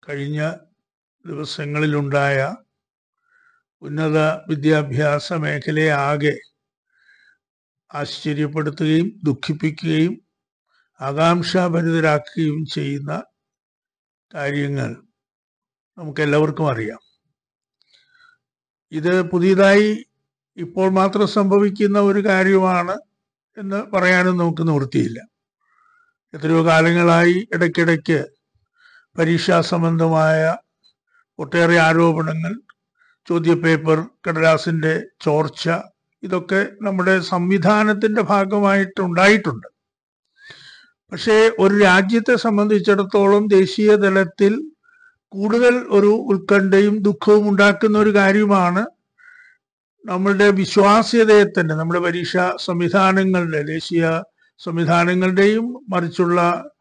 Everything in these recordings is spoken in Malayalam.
കഴിഞ്ഞ ദിവസങ്ങളിലുണ്ടായ ഉന്നത വിദ്യാഭ്യാസ മേഖലയെ ആകെ ആശ്ചര്യപ്പെടുത്തുകയും ദുഃഖിപ്പിക്കുകയും ആകാംക്ഷാഭരിതരാക്കുകയും ചെയ്യുന്ന കാര്യങ്ങൾ നമുക്കെല്ലാവർക്കും അറിയാം. ഇത് പുതിയതായി ഇപ്പോൾ മാത്രം സംഭവിക്കുന്ന ഒരു കാര്യമാണ് എന്ന് പറയാനും നമുക്ക് നിവൃത്തിയില്ല. എത്രയോ കാലങ്ങളായി ഇടയ്ക്കിടയ്ക്ക് പരീക്ഷാ സംബന്ധമായ ഒട്ടേറെ ആരോപണങ്ങൾ, ചോദ്യപേപ്പർ കടലാസിൻ്റെ ചോർച്ച, ഇതൊക്കെ നമ്മുടെ സംവിധാനത്തിൻ്റെ ഭാഗമായിട്ടുണ്ടായിട്ടുണ്ട്. പക്ഷേ ഒരു രാജ്യത്തെ സംബന്ധിച്ചിടത്തോളം ദേശീയ തലത്തിൽ കൂടുതൽ ഒരു ഉത്കണ്ഠയും ദുഃഖവും ഉണ്ടാക്കുന്ന ഒരു കാര്യമാണ് നമ്മളുടെ വിശ്വാസ്യതയെ തന്നെ, നമ്മുടെ പരീക്ഷാ സംവിധാനങ്ങളുടെ, ദേശീയ സംവിധാനങ്ങളുടെയും മറിച്ചുള്ള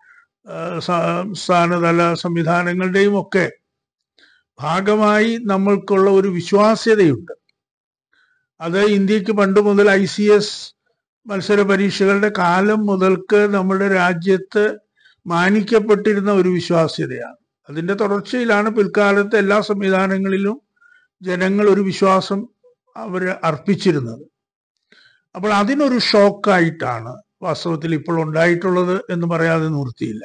സംസ്ഥാനതല സംവിധാനങ്ങളുടെയും ഒക്കെ ഭാഗമായി നമ്മൾക്കുള്ള ഒരു വിശ്വാസ്യതയുണ്ട്. അത് ഇന്ത്യക്ക് പണ്ട് മുതൽ ICS മത്സര പരീക്ഷകളുടെ കാലം മുതൽക്ക് നമ്മുടെ രാജ്യത്ത് മാനിക്കപ്പെട്ടിരുന്ന ഒരു വിശ്വാസ്യതയാണ്. അതിൻ്റെ തുടർച്ചയിലാണ് പിൽക്കാലത്ത് എല്ലാ സംവിധാനങ്ങളിലും ജനങ്ങൾ ഒരു വിശ്വാസം അവർ അർപ്പിച്ചിരുന്നത്. അപ്പോൾ അതിനൊരു ഷോക്കായിട്ടാണ് വാസ്തവത്തിൽ ഇപ്പോൾ ഉണ്ടായിട്ടുള്ളത് എന്ന് പറയാതെ നിവൃത്തിയില്ല.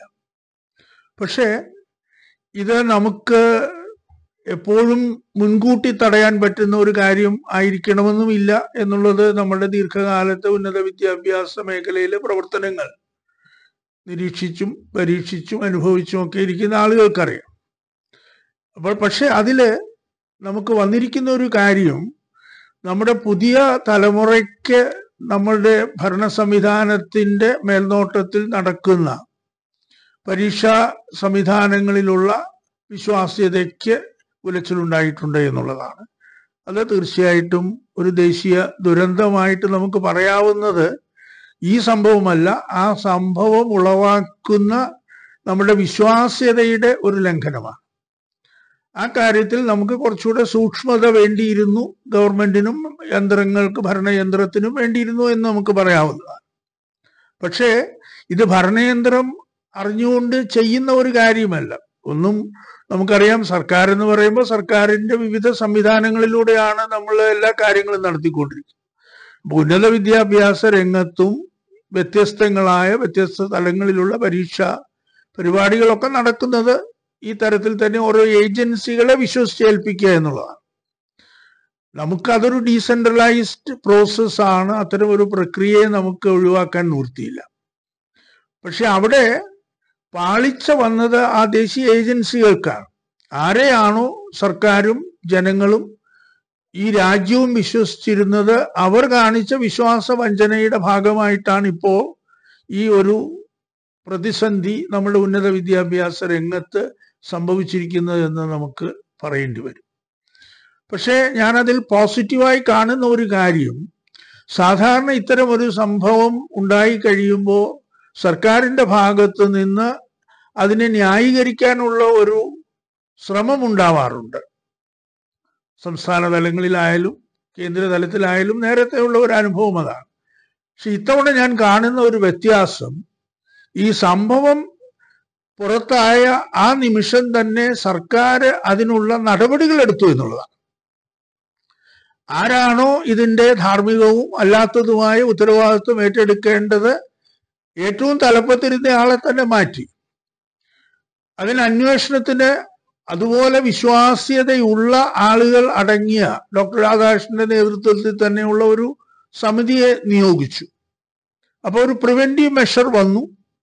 പക്ഷേ ഇത് നമുക്ക് എപ്പോഴും മുൻകൂട്ടി തടയാൻ പറ്റുന്ന ഒരു കാര്യം ആയിരിക്കണമെന്നുമില്ല എന്നുള്ളത് നമ്മുടെ ദീർഘകാലത്തെ ഉന്നത വിദ്യാഭ്യാസ മേഖലയിലെ പ്രവർത്തനങ്ങൾ നിരീക്ഷിച്ചും പരീക്ഷിച്ചും അനുഭവിച്ചും ഒക്കെ ഇരിക്കുന്ന ആളുകൾക്കറിയാം. അപ്പോൾ പക്ഷെ അതിൽ നമുക്ക് വന്നിരിക്കുന്ന ഒരു കാര്യം, നമ്മുടെ പുതിയ തലമുറയ്ക്ക് നമ്മളുടെ ഭരണ സംവിധാനത്തിൻ്റെ മേൽനോട്ടത്തിൽ നടക്കുന്ന പരീക്ഷാ സംവിധാനങ്ങളിലുള്ള വിശ്വാസ്യതയ്ക്ക് ഉലച്ചിലുണ്ടായിട്ടുണ്ട് എന്നുള്ളതാണ്. അത് തീർച്ചയായിട്ടും ഒരു ദേശീയ ദുരന്തമായിട്ട് നമുക്ക് പറയാവുന്നത് ഈ സംഭവമല്ല, ആ സംഭവം ഉളവാക്കുന്ന നമ്മുടെ വിശ്വാസ്യതയുടെ ഒരു ലംഘനമാണ്. ആ കാര്യത്തിൽ നമുക്ക് കുറച്ചുകൂടെ സൂക്ഷ്മത വേണ്ടിയിരുന്നു, ഗവൺമെന്റിനും യന്ത്രങ്ങൾക്ക്, ഭരണയന്ത്രത്തിനും വേണ്ടിയിരുന്നു എന്ന് നമുക്ക് പറയാവുന്നതാണ്. പക്ഷേ ഇത് ഭരണയന്ത്രം അറിഞ്ഞുകൊണ്ട് ചെയ്യുന്ന ഒരു കാര്യമല്ല. ഒന്നും നമുക്കറിയാം, സർക്കാർ എന്ന് പറയുമ്പോൾ സർക്കാരിൻ്റെ വിവിധ സംവിധാനങ്ങളിലൂടെയാണ് നമ്മൾ എല്ലാ കാര്യങ്ങളും നടത്തിക്കൊണ്ടിരിക്കുന്നത്. ഉന്നത വിദ്യാഭ്യാസ രംഗത്തും വ്യത്യസ്തങ്ങളായ വ്യത്യസ്ത തലങ്ങളിലുള്ള പരീക്ഷാ പരിപാടികളൊക്കെ നടക്കുന്നത് ഈ തരത്തിൽ തന്നെ ഓരോ ഏജൻസികളെ വിശ്വസിച്ചേൽപ്പിക്കുക എന്നുള്ളതാണ്. നമുക്കതൊരു ഡീസെൻട്രലൈസ്ഡ് പ്രോസസ്സാണ്. അത്തരം ഒരു പ്രക്രിയയെ നമുക്ക് ഒഴിവാക്കാൻ നിവൃത്തിയില്ല. പക്ഷെ അവിടെ പാളിച്ച വന്നത് ആ ദേശീയ ഏജൻസികൾക്കാണ്. ആരെയാണോ സർക്കാരും ജനങ്ങളും ഈ രാജ്യവും വിശ്വസിച്ചിരുന്നത്, അവർ കാണിച്ച വിശ്വാസ വഞ്ചനയുടെ ഭാഗമായിട്ടാണ് ഇപ്പോൾ ഈ ഒരു പ്രതിസന്ധി നമ്മുടെ ഉന്നത വിദ്യാഭ്യാസ രംഗത്ത് സംഭവിച്ചിരിക്കുന്നത് എന്ന് നമുക്ക് പറയേണ്ടി വരും. പക്ഷേ ഞാനതിൽ പോസിറ്റീവായി കാണുന്ന ഒരു കാര്യം, സാധാരണ ഇത്തരം ഒരു സംഭവം ഉണ്ടായി കഴിയുമ്പോൾ സർക്കാരിൻ്റെ ഭാഗത്ത് നിന്ന് അതിനെ ന്യായീകരിക്കാനുള്ള ഒരു ശ്രമം ഉണ്ടാവാറുണ്ട്. സംസ്ഥാന തലങ്ങളിലായാലും കേന്ദ്ര തലത്തിലായാലും നേരത്തെയുള്ള ഒരു അനുഭവം അതാണ്. പക്ഷെ ഇത്തവണ ഞാൻ കാണുന്ന ഒരു വ്യത്യാസം, ഈ സംഭവം പുറത്തായ ആ നിമിഷം തന്നെ സർക്കാർ അതിനുള്ള നടപടികൾ എടുത്തു എന്നുള്ളതാണ്. ആരാണോ ഇതിൻ്റെ ധാർമ്മികവും അല്ലാത്തതുമായ ഉത്തരവാദിത്വം ഏറ്റെടുക്കേണ്ടത്, ഏറ്റവും തലപ്പത്തിരുന്ന ആളെ തന്നെ മാറ്റി. അതിന് അന്വേഷണത്തിന് അതുപോലെ വിശ്വാസ്യതയുള്ള ആളുകൾ അടങ്ങിയ ഡോക്ടർ രാധാകൃഷ്ണന്റെ നേതൃത്വത്തിൽ തന്നെയുള്ള ഒരു സമിതിയെ നിയോഗിച്ചു. അപ്പോൾ ഒരു പ്രിവെന്റീവ് മെഷർ വന്നു.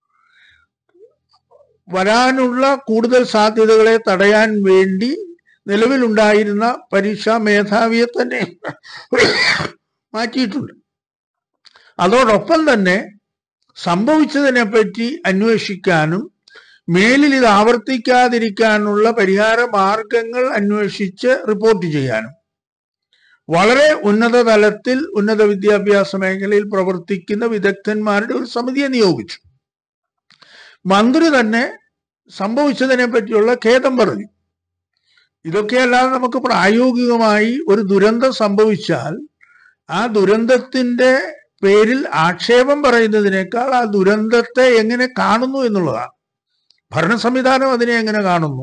വരാനുള്ള കൂടുതൽ സാധ്യതകളെ തടയാൻ വേണ്ടി നിലവിലുണ്ടായിരുന്ന പരീക്ഷാ മേധാവിയെ തന്നെ മാറ്റിയിട്ടുണ്ട്. അതോടൊപ്പം തന്നെ സംഭവിച്ചതിനെ പറ്റി അന്വേഷിക്കാനും മേലിൽ ഇത് ആവർത്തിക്കാതിരിക്കാനുള്ള പരിഹാര മാർഗങ്ങൾ അന്വേഷിച്ച് റിപ്പോർട്ട് ചെയ്യാനും വളരെ ഉന്നത തലത്തിൽ ഉന്നത വിദ്യാഭ്യാസ മേഖലയിൽ പ്രവർത്തിക്കുന്ന വിദഗ്ധന്മാരുടെ ഒരു സമിതിയെ നിയോഗിച്ചു. മന്ത്രി തന്നെ സംഭവിച്ചതിനെ പറ്റിയുള്ള ഖേദം പറഞ്ഞു. ഇതൊക്കെയല്ലാതെ നമുക്ക് പ്രായോഗികമായി ഒരു ദുരന്തം സംഭവിച്ചാൽ ആ ദുരന്തത്തിൻ്റെ പേരിൽ ആക്ഷേപം പറയുന്നതിനേക്കാൾ ആ ദുരന്തത്തെ എങ്ങനെ കാണുന്നു എന്നുള്ളതാണ്. ഭരണ സംവിധാനം അതിനെ എങ്ങനെ കാണുന്നു,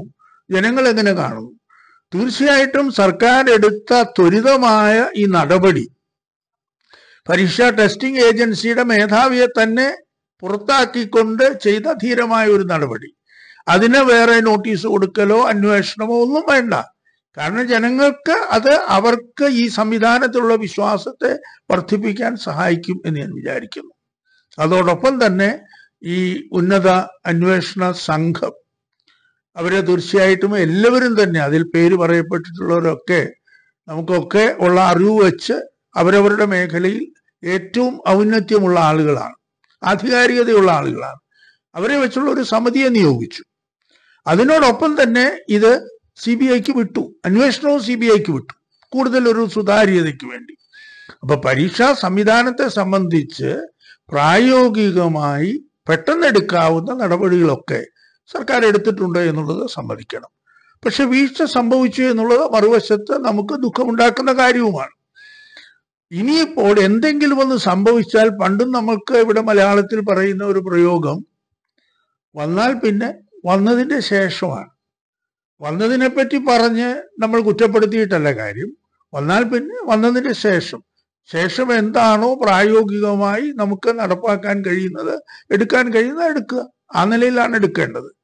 ജനങ്ങൾ എങ്ങനെ കാണുന്നു? തീർച്ചയായിട്ടും സർക്കാർ എടുത്ത ത്വരിതമായ ഈ നടപടി പരീക്ഷാ ടെസ്റ്റിംഗ് ഏജൻസിയുടെ മേധാവിയെ തന്നെ പുറത്താക്കിക്കൊണ്ട് ചെയ്ത ധീരമായ ഒരു നടപടി. അതിന് വേറെ നോട്ടീസ് കൊടുക്കലോ അന്വേഷണമോ ഒന്നും വേണ്ട. കാരണം ജനങ്ങൾക്ക് അത് അവർക്ക് ഈ സംവിധാനത്തിലുള്ള വിശ്വാസത്തെ വർദ്ധിപ്പിക്കാൻ സഹായിക്കും എന്ന് ഞാൻ വിചാരിക്കുന്നു. അതോടൊപ്പം തന്നെ ഈ ഉന്നത അന്വേഷണ സംഘം അവരെ തീർച്ചയായിട്ടും എല്ലാവരും തന്നെ, അതിൽ പേര് പറയപ്പെട്ടിട്ടുള്ളവരൊക്കെ നമുക്കൊക്കെ ഉള്ള അറിവ് വെച്ച് അവരവരുടെ മേഖലയിൽ ഏറ്റവും ഔന്നത്യമുള്ള ആളുകളാണ്, ആധികാരികതയുള്ള ആളുകളാണ്. അവരെ വെച്ചുള്ള ഒരു സമിതിയെ നിയോഗിച്ചു. അതിനോടൊപ്പം തന്നെ ഇത് CBIക്ക് വിട്ടു, അന്വേഷണവും CBIക്ക് വിട്ടു, കൂടുതൽ ഒരു സുതാര്യതയ്ക്ക് വേണ്ടി. അപ്പൊ പരീക്ഷാ സംവിധാനത്തെ സംബന്ധിച്ച് പ്രായോഗികമായി പെട്ടെന്നെടുക്കാവുന്ന നടപടികളൊക്കെ സർക്കാർ എടുത്തിട്ടുണ്ട് എന്നുള്ളത് സമ്മതിക്കണം. പക്ഷെ വീഴ്ച സംഭവിച്ചു എന്നുള്ളത് മറുവശത്ത് നമുക്ക് ദുഃഖമുണ്ടാക്കുന്ന കാര്യവുമാണ്. ഇനിയിപ്പോൾ എന്തെങ്കിലും ഒന്ന് സംഭവിച്ചാൽ, പണ്ടും നമുക്ക് ഇവിടെ മലയാളത്തിൽ പറയുന്ന ഒരു പ്രയോഗം, വന്നാൽ പിന്നെ വന്നതിൻ്റെ ശേഷമാണ്. വന്നതിനെപ്പറ്റി പറഞ്ഞ് നമ്മൾ കുറ്റപ്പെടുത്തിയിട്ടല്ല കാര്യം. വന്നാൽ പിന്നെ വന്നതിൻ്റെ ശേഷം എന്താണോ പ്രായോഗികമായി നമുക്ക് നടപ്പാക്കാൻ കഴിയുന്നത്, എടുക്കാൻ കഴിയുന്നത് എടുക്കുക. ആ നിലയിലാണ് എടുക്കേണ്ടത്.